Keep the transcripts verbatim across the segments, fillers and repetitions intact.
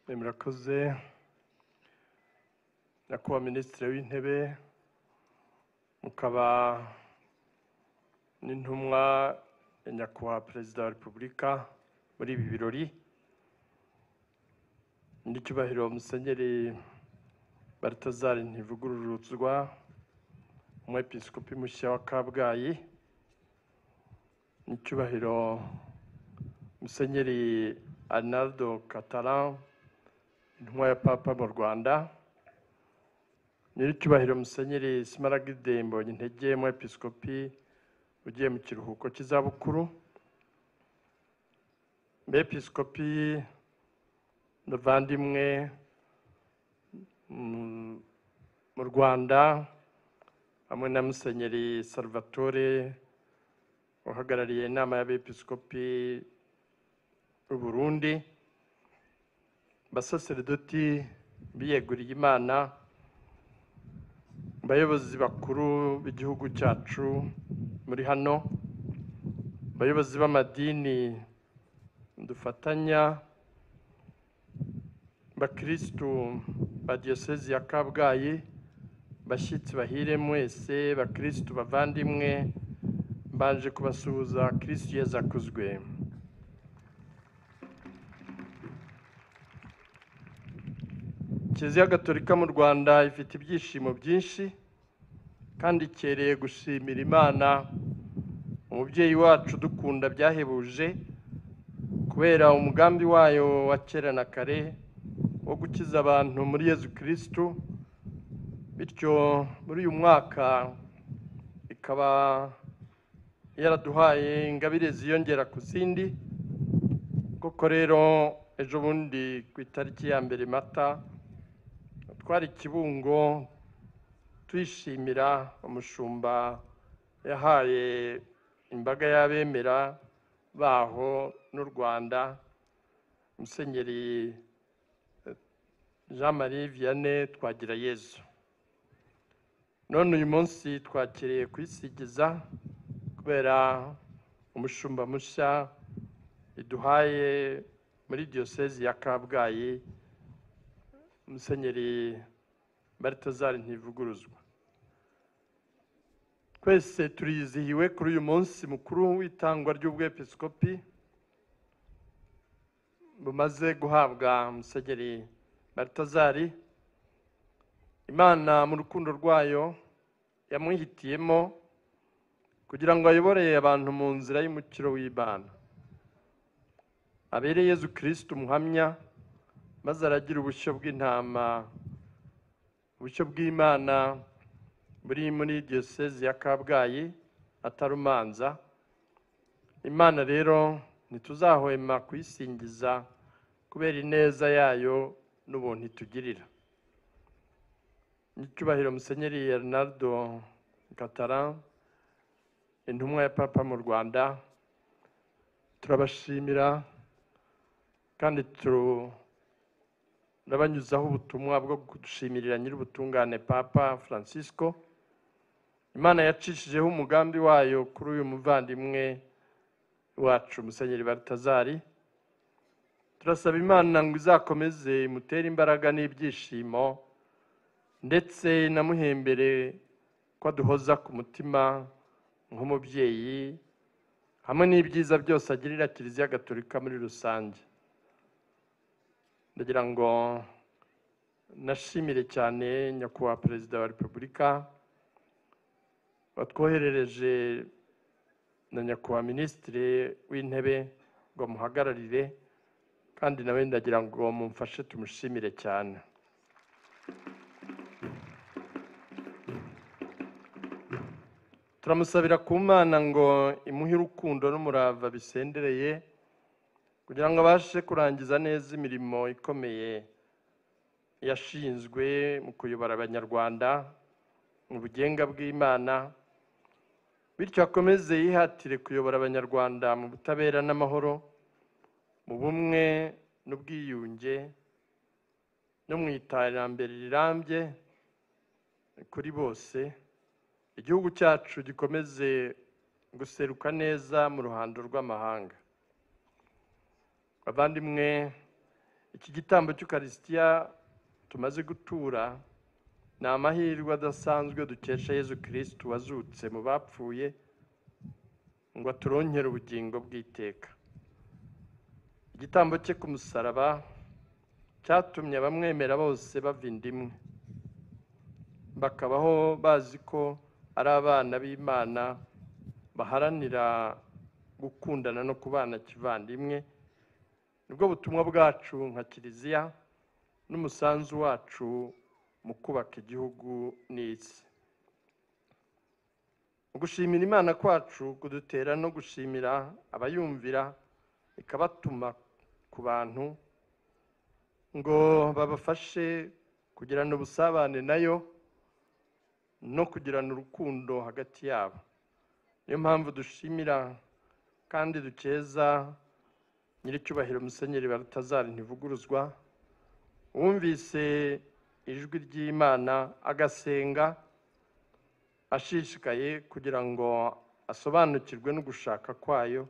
murakoze nyakubahwa minisitiri w'intebe mukaba n'intumwa ya nyakubahwa perezida wa repubulika muri ibi birori n'icyubahiro musenyeri Balthazar Ntivuguruzwa umwepiskopi mushya wa Kabgayi n'icyubahiro musenyeri Arnaldo Catalan intumwa ya papa mu Rwanda n'icyubahiro musenyeri Smaragde Mbonyintege umwepiskopi ugiye mu kiruhuko cy'izabukuru umwepiskopi n'abavandimwe mu Rwanda hamwe na musenyeri Salvatore uhagarariye inama y'abepiskopi b'u Burundi basaserdoti biyeguriye Imana abayobozi bakuru b'igihugu cyacu muri hano abayobozi b'amadini dufatanya bakristu ba diyosezi ya Kabgayi bashyitsi bahire mwese bakristu bavandimwe mbanje kubasuhuza Kristo Yezu akuzwe. Kiliziya Gatolika mu Rwanda ifite ibyishimo byinshi kandi ikereye gushimira Imana umubyeyi wacu dukunda byahebuje kubera umugambi wayo wa kera na kare wo gukiza abantu muri Yezu Kristo, bityo muri uyu mwaka ikaba yaraduhaye ingabire ziyongera ku zindi. Koko rero ejo bundi ku itariki ya mbere Mata twari Kibungo twishimira umushumba yahaye imbaga y'abemera baho n'u Rwanda musenyeri Jean Marie Vianney Twagirayezu. None uyu munsi twakiriye kwisigiza kubera umushumba mushya iduhaye muri diyosezi ya Kabgayi musenyeri Balthazar Ntivuguruzwa. Twese turizihiwe kuri uyu munsi mukuru w'itangwa ry'ubwepiskopi bumaze guhabwa musenyeri Balthazar. Imana mu rukundo rwayo yamwihitiyemo kugira ngo ayoboreye abantu mu nzira y'umukiro w'Imana, abere Yezu Kristo umuhamya, maze aragira ubushyo bw'intama, ubushyo bw'Imana buri muri diyosezi ya Kabgayi atarumanza. Imana rero ntituzahwema kuyisingiza kubera ineza yayo n'ubuntu itugirira. N'icyubahiro musenyeri Arnaldo Catalan intumwa ya papa mu Rwanda turabashimira kandi turabanyuzaho ubutumwa bwo gushimirira nyir'ubutungane Papa Francisco. Imana yacishijeho umugambi wayo kuri uyu muvandimwe wacu musenyeri Balthazar. Turasaba Imana ngo izakomeze imutere imbaraga n'ibyishimo ndetse namuhembere ko aduhoza ku mutima nk'umubyeyi hamwe n'ibyiza byose agirira Kiliziya Gatolika muri rusange. Ndagira ngo nashimire cyane nyakubahwa perezida wa repubulika watwoherereje na nyakubahwa minisitiri w'intebe ngo muhagararire, kandi nawe ndagira ngo mumfashe tumushimire cyane. Turamusabira ku Mana ngo imuhe urukundo n'umurava bisendereye kugira ngo abashe kurangiza neza imirimo ikomeye yashinzwe mu kuyobora abanyarwanda mu bugenga bw'Imana, bityo akomeze yihatire kuyobora abanyarwanda mu butabera n'amahoro, mu bumwe n'ubwiyunge no mu iterambere rirambye kuri bose. Igihugu cyacu gikomeze guseruka neza mu ruhando rw'amahanga. Abandimwe, iki gitambo cy'ukarisitiya tumaze gutura ni amahirwe adasanzwe dukesha Yezu Kristu wazutse mu bapfuye ngo aturonkere ubugingo bw'iteka. Igitambo cye ku musaraba cyatumye abamwemera bose bava inda imwe, bakabaho bazi ko ari abana b'Imana baharanira gukundana no kubana kivandimwe. Nibwo butumwa bwacu nka Kiliziya n'umusanzu wacu mu kubaka igihugu n'isi. Gushimira Imana kwacu kudutera no gushimira abayumvira, ikabatuma ku bantu ngo babafashe kugirana ubusabane nayo no kugirana urukundo hagati yabo. Niyo mpamvu dushimira kandi dukeza Nyiricyubahiro Musenyeri Balthazar Ntivuguruzwa, wumvise ijwi ry'Imana agasenga ashishikaye kugira ngo asobanukirwe no gushaka kwayo,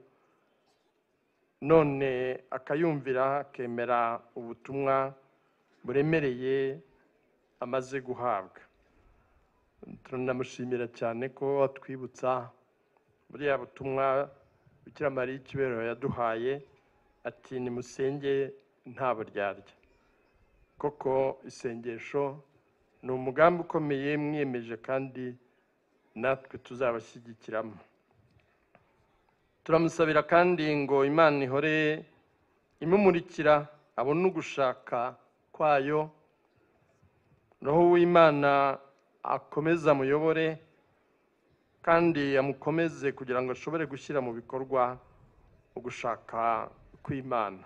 none akayumvira akemera ubutumwa buremereye amaze guhabwa. Turanamushimira cyane ko atwibutsa buriya butumwa Bikira Mariya Ikiberero yaduhaye, ati nimusenge nta buryarya. Koko isengesho ni umugambi ukomeye mwiyemeje kandi natwe tuzabashyigikiramo. Turamusabira kandi ngo Imana ihore imumurikira abone ugushaka kwayo, Roho w'Imana akomeza amuyobore kandi amukomeze kugira ngo ashobore gushyira mu bikorwa ugushaka kw'Imana.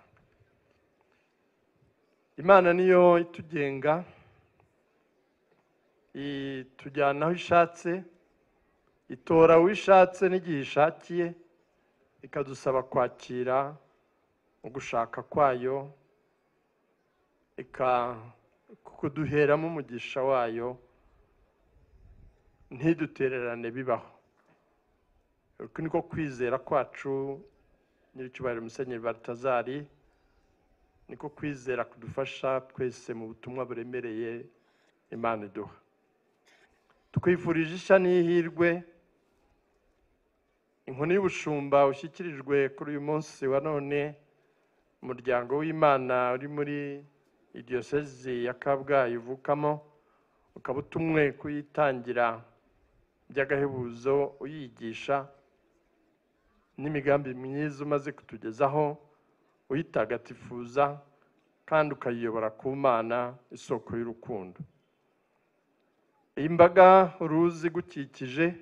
Imana niyo itugenga, itujyana aho ishatse, itora aho ishatse n'igihe ishakiye, ikadusaba kwakira ugushaka kwayo, ikakuduheramo umugisha wayo, ntidutererane bibaho. Uku niko kwizera kwacu Nyiricyubahiro Musenyeri Balthazar, niko kwizera kudufasha twese mu butumwa buremereye Imana iduha. Twifurije ishya n'ihirwe inkoni y'ubushumba ushyikirijwe kuri uyu munsi wa none umuryango w'Imana uri muri Diyosezi ya Kabgayi uvukamo, ukaba utumwe kuyitangira by'agahebuzo uyigisha n'imigambi myiza umaze kutugezaho, uyitagatifuza kandi ukayiyobora ku Mana isoko y'urukundo. Iyi mbaga uruzi gukikije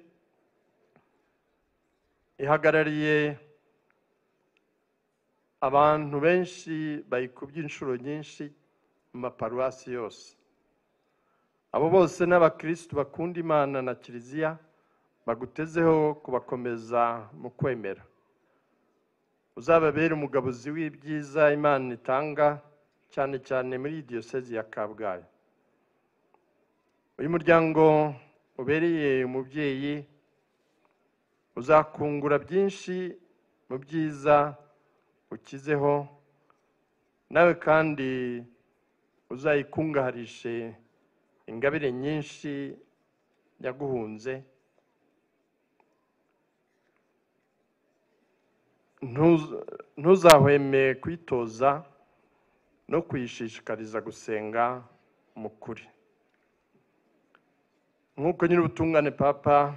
ihagarariye abantu benshi bayikubye inshuro nyinshi mu maparuwasi yose. Abo bose n'abakristu bakunda Imana na Kiliziya bagutezeho kubakomeza mu kwemera. Uzababere umugabuzi w'ibyiza Imana itanga, cyane cyane muri Diyosezi ya Kabgayi. Uyu muryango ubereye umubyeyi uzakungura byinshi mu byiza ukizeho, nawe kandi uzayikungaharishe ingabire nyinshi yaguhunze. Ntuzahweme kwitoza no kuyishishikariza gusenga mu kuri. Nk'uko Nyir'ubutungane Papa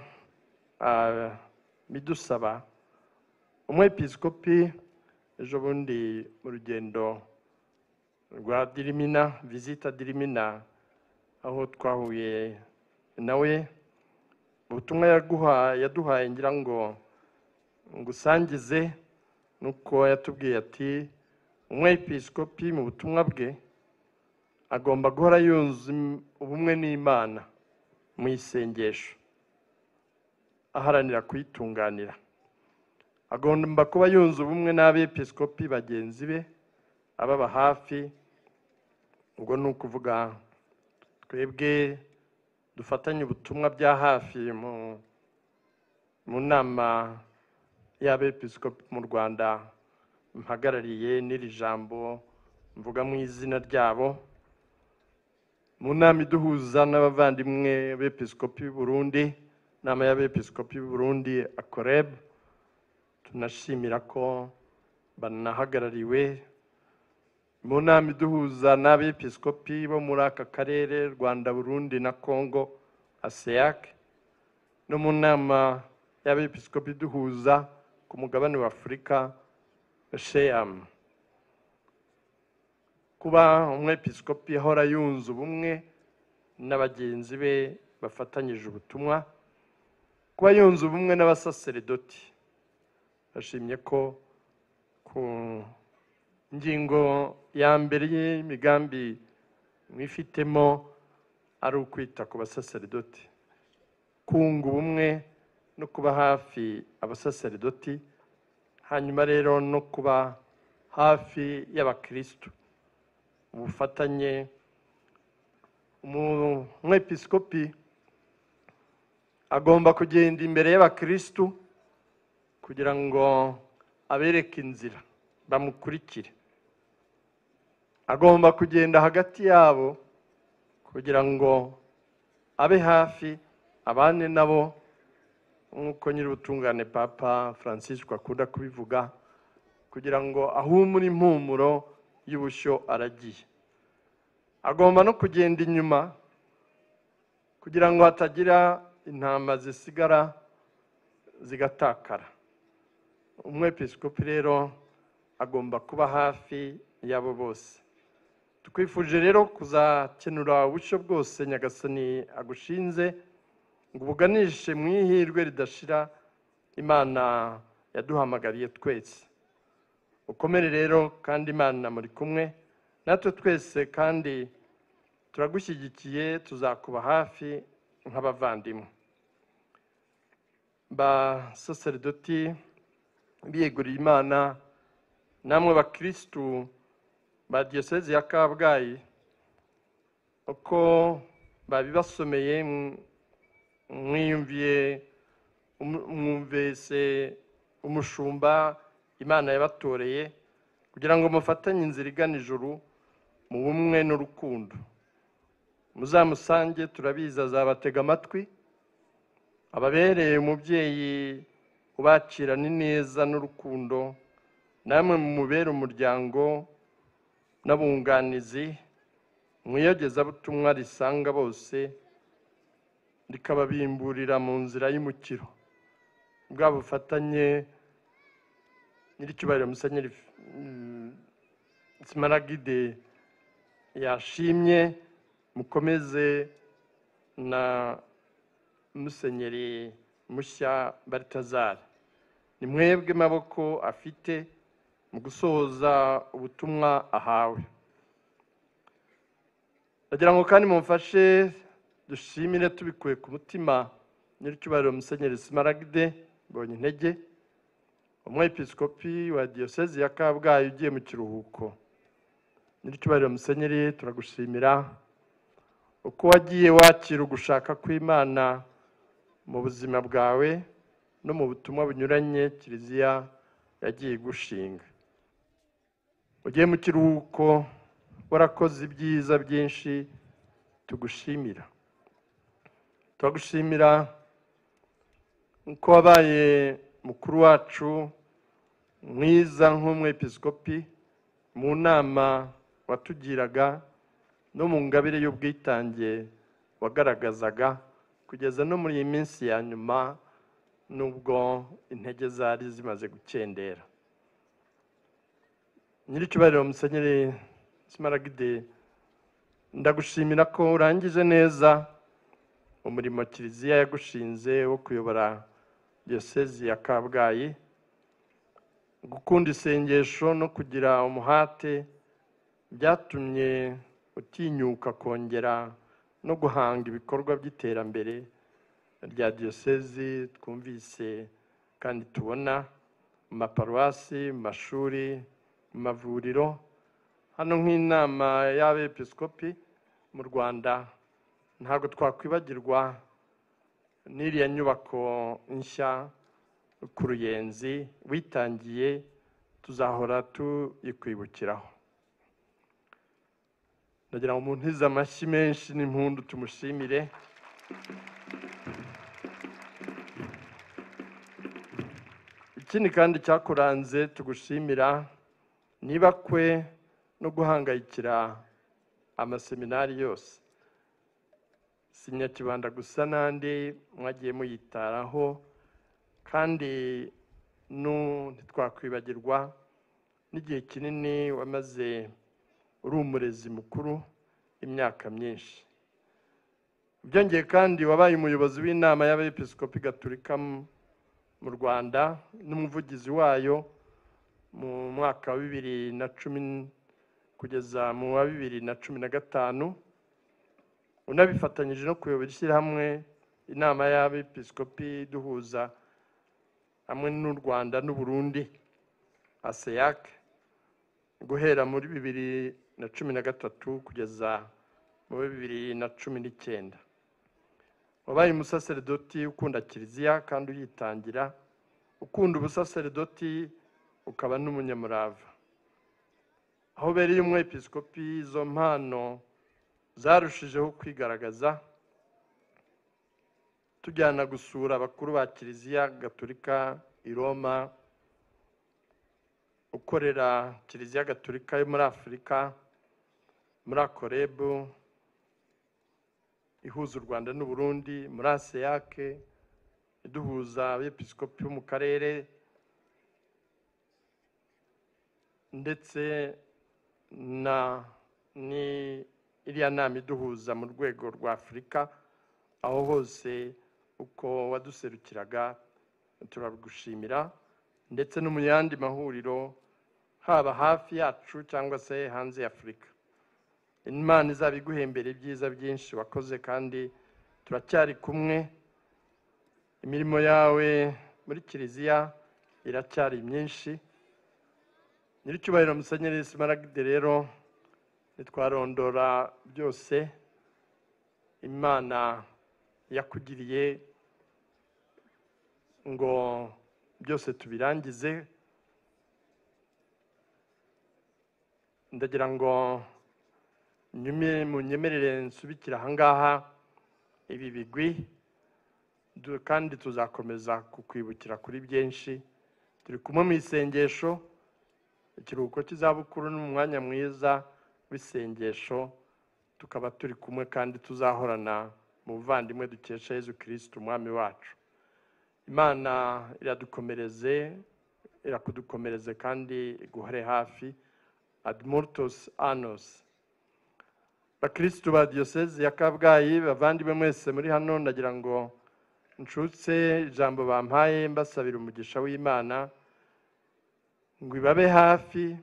bidusaba, umwepiskopi ejo bundi mu rugendo rwa Dirimina, visita Dirimina, aho twahuye nawe, ubutumwa yaduhaye ngira ngo ngusangize, nuko yatubwiye ati umwepiskopi mu butumwa bwe agomba guhora yunze ubumwe n'Imana mu isengesho, aharanira kuyitunganira. Agomba kuba yunze ubumwe n'abepiskopi bagenzi be ababa hafi. Ubwo ni ukuvuga twebwe dufatanye ubutumwa bya hafi mu nama y'abepiskopi mu Rwanda mpagarariye, n'iri jambo mvuga mu izina ryabo mu nama iduhuza n'abavandimwe b'Episkopi b'u Burundi, inama y'Abepiskopi b'u Burundi Akoreb, tunashimira ko banahagarariwe mu nama iduhuza n'Abepiskopi bo muri aka karere Rwanda, Burundi na Congo ASEAC, no mu nama y'Abepiskopi iduhuza ku mugabane wa Afurika SHEAM. Kuba umwepiskopi ahora yunze ubumwe na bagenzi be bafatanyije ubutumwa, kuba yunze ubumwe n'abasaseredoti. Bashimye ko ku ngingo ya mbere y'imigambi mwifitemo ari ukwita ku basaseredoti, kunga ubumwe no kuba hafi abasaseredoti, hanyuma rero no kuba hafi y'abakristo. Ubufatanye, umwepiskopi agomba kugenda imbere y'abakristo kugira ngo abereke inzira bamukurikire. Agomba kugenda hagati yabo kugira ngo abe hafi, abane nabo, nk'uko nyir'ubutungane Papa Francisco akunda kubivuga, kugira ngo ahumure impumuro y'ubushyo aragiye. Agomba no kugenda inyuma kugira ngo hatagira intama zisigara zigatakara. Umwepiskopi rero agomba kuba hafi yabo bose. Tukwifuje rero kuzakenura ubushyo bwose Nyagasani agushinze ngo ubuganishe mu ihirwe ridashira Imana yaduhamagariye twese. Ukomere rero kandi Imana muri kumwe natwe twese, kandi turagushyigikiye, tuzakuba hafi nk'abavandimwe. Ba saseredoti biyeguriye Imana, namwe bakristu ba diyosezi ya Kabgayi, uko babibasomeye mwiyumviye, mwumvise umushumba Imana yabatoreye kugira ngo mufatanye inzira igana ijuru mu bumwe n'urukundo. Muzamusange, turabizi azabatega amatwi, ababereye umubyeyi ubakirana ineza n'urukundo, namwe mumubere umuryango n'abunganizi, mwiyogezabutumwa risanga bose, rikababimburira mu nzira y'umukiro. Bwa bufatanye nyiricyubahiro Musenyeri Smaragide yashimye, mukomeze na Musenyeri mushya Balthazar. Ni mwebwe maboko afite mu gusohoza ubutumwa ahawe. Ndagira ngo kandi mumfashe dushimire tubikuye ku mutima nyiricyubahiro Musenyeri Smaragide Mbonyintege, umwepiskopi wa diyosezi ya Kabgayi ugiye mu kiruhuko. Nyiricyubahiro Musenyeri, turagushimira uko wagiye wakira ugushaka kw'Imana mu buzima bwawe no mu butumwa bunyuranye Kiliziya yagiye gushinga. Ugiye mu kiruhuko, warakoze ibyiza byinshi, tugushimira. Turagushimira uko wabaye mukuru wacu mwiza nk'umwepiskopi mu nama watugiraga no mu ngabire y'ubwitange wagaragazaga kugeza no muri iyi minsi ya nyuma, nubwo intege zari zimaze gukendera. Nyiricyubahiro Musenyeri Smaragide, ndagushimira ko urangije neza umurimo Kiliziya yagushinze wo kuyobora diyosezi ya Kabgayi. Gukunda isengesho no kugira umuhate byatumye utinyuka kongera no guhanga ibikorwa by'iterambere rya diyosezi twumvise kandi tubona mu maparuwasi, mu mashuri, mu mavuriro. Hano nk'inama y'Abepiskopi mu Rwanda, ntabwo twakwibagirwa n'iriya nyubako nshya ku Ruyenzi witangiye, tuzahora tuyikwibukiraho. ndagira ngo umuntu amashyi menshi n'impundu tumushimire. Ikindi kandi cyakuranze tugushimira niba kwe no guhangayikira amaseminari yose, si Nyakibanda gusa n'andi mwagiye muyitaraho, kandi ntitwakwibagirwa n'igihe kinini wamaze uri umurezi mukuru imyaka myinshi. Byongeye kandi wabaye umuyobozi w'inama y'abepiskopi gatolika mu Rwanda n'umuvugizi wayo mu mwaka wa bibiri na cumi kugeza mu wa bibiri na cumi na gatanu, unabifatanyije no kuyobora ishyirahamwe inama y'abepiskopi duhuza hamwe n'u Rwanda n'u Burundi ASEAC guhera muri bibiri na cumi na gatatu kugeza mu bibiri na cumi n'icyenda. Wabaye umusaseredoti ukunda kiliziya kandi uyitangira, ukunda ubusaseredoti ukaba n'umunyamurava. Aho bereye umwepiskopi izo mpano zarushijeho kwigaragaza, tujyana gusura abakuru ba kiliziya gatolika i Roma, ukorera kiliziya gatolika yo muri Afurika muri Akorebu ihuza u Rwanda n'u Burundi, muri ASEAC iduhuza abepiskopi bo mu karere, ndetse na ni iriya nama iduhuza mu rwego rwa Afurika. Aho hose uko waduserukiraga turagushimira, ndetse no mu yandi mahuriro haba hafi yacu cyangwa se hanze ya Afurika. Imana izabiguhembera ibyiza byinshi wakoze, kandi turacyari kumwe. Imirimo yawe muri kiliziya iracyari myinshi. Nyiricyubahiro Musenyeri Smaragde rero nitwarondora byose Imana yakugiriye ngo byose tubirangize, ndagira ngo nyume munyemerere nsubikira ahangaha ibi bigwi, kandi tuzakomeza kukwibukira kuri byinshi. Turi kumwe mu isengesho, ikiruhuko cy'izabukuru n'umwanya mwiza w'isengesho, tukaba turi kumwe kandi tuzahorana mu buvandimwe dukesha Yezu Kristo umwami wacu. Imana iradukomereze, irakudukomereze kandi iguhore hafi. Ad multos annos. Bakristo ba Diyosezi ya Kabgayi, bavandimwe mwese muri hano, ndagira ngo nshutse ijambo bampaye mbasabira umugisha w'Imana ngo ibabe hafi,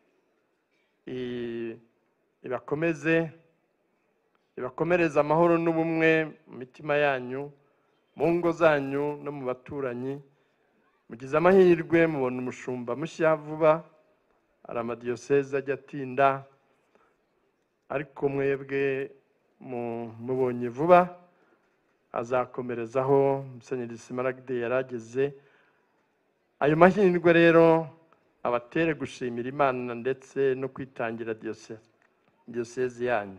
ibakomeze, ibakomereze amahoro n'ubumwe mu mitima yanyu, mu ngo zanyu no mu baturanyi. Mugize amahirwe mubona umushumba mushya vuba, hari amadiyosezi ajya atinda, ariko mwebwe mubonye vuba, azakomerezaho Musenyeri Smaragde yarageze. Ayo mahirwe rero abatere gushimira Imana ndetse no kwitangira diyosezi yanyu.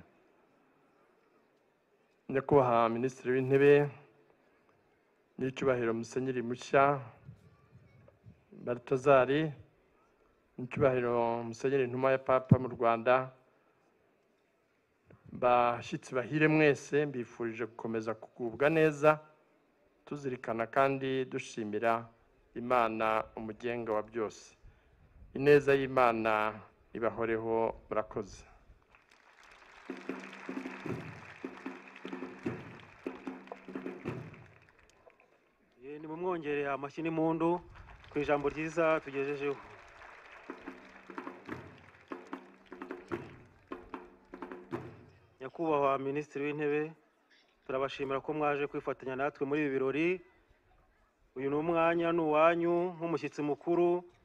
Nyakubahwa Minisitiri w'Intebe, Nyiricyubahiro Musenyeri mushya Balthazari, Nyiricyubahiro Musenyeri intumwa ya Papa mu Rwanda, bashyitsi bahire mwese, mbifurije gukomeza kugubwa neza, tuzirikana kandi dushimira Imana umugenga wa byose. Ineza y'Imana ibahoreho, murakoze. Ni mumwongereye amashyi n'impundu ku ijambo ryiza tugejejeho. Nyakubahwa Minisitiri w'Intebe, turabashimira ko mwaje kwifatanya natwe muri ibi birori. Uyu ni umwanya n'uwanyu nk'umushyitsi mukuru